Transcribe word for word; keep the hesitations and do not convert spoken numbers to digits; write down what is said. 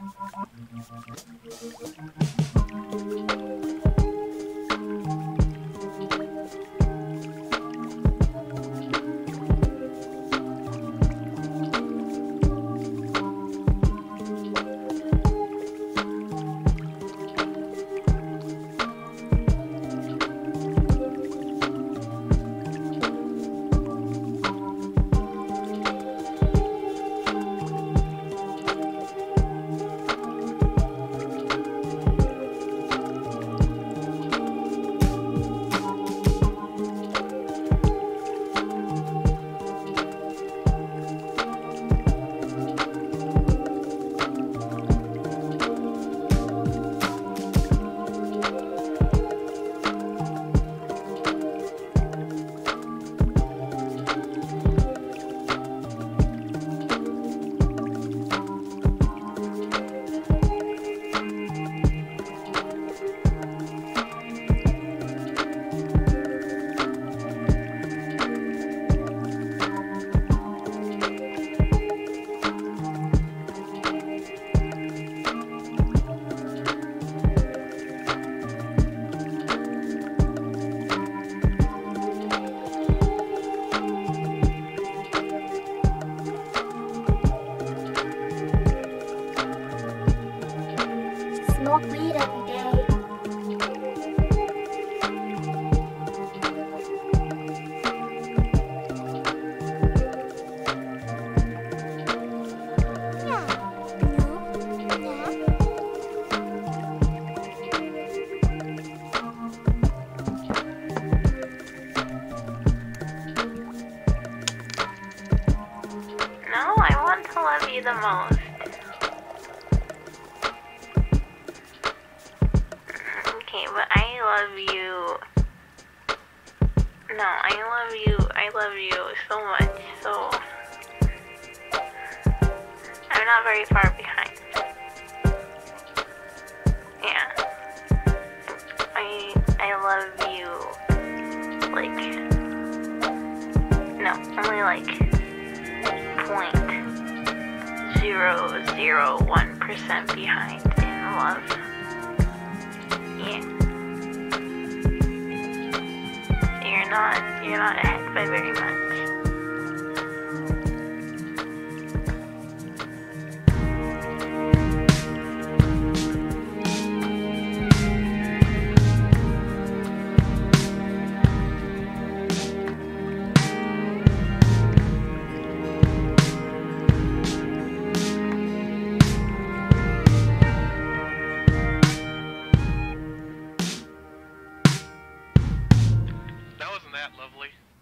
Smoke weed every day. No, I want to love you the most. Okay, but I love you. No, I love you. I love you so much. So I'm not very far behind. Yeah. I I love you. Like no, only like point zero zero one percent behind in love. Yeah. You're not you're not ahead by very much. That wasn't that lovely.